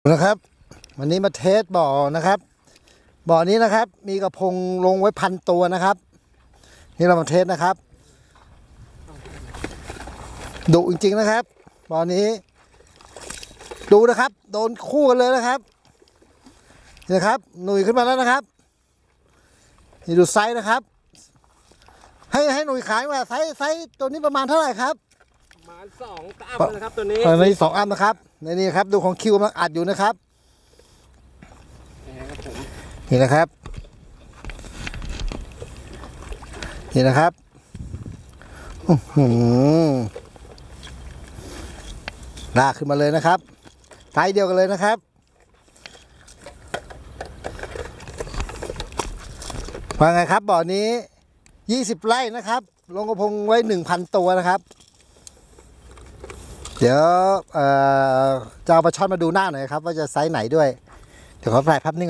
นะครับวันนี้มาเทสบ่อนะครับบ่อนี้นะครับมีกระพงลงไว้1,000 ตัวนะครับนี่เรามาเทสนะครับดุจริงๆนะครับบ่อนี้ดูนะครับโดนคู่กันเลยนะครับนี่นะครับหนุ่ยขึ้นมาแล้วนะครับนี่ดูไซส์นะครับให้หนุ่ยขายว่าไซส์ตัวนี้ประมาณเท่าไหร่ครับประมาณ2 อัพนะครับตัวนี้ใน2 อัพนะครับในนี้ครับดูของคิวกำลังอัดอยู่นะครับนี่นะครับนี่นะครับลากขึ้นมาเลยนะครับไซส์เดียวกันเลยนะครับว่าไงครับบ่อนี้20 ไร่นะครับลงกระพงไว้ 1,000 ตัวนะครับเดี๋ยวจะเอาปลาช่อนมาดูหน้าหน่อยครับว่าจะไซส์ไหนด้วยเดี๋ยวขอถ่ายภาพนิ่ง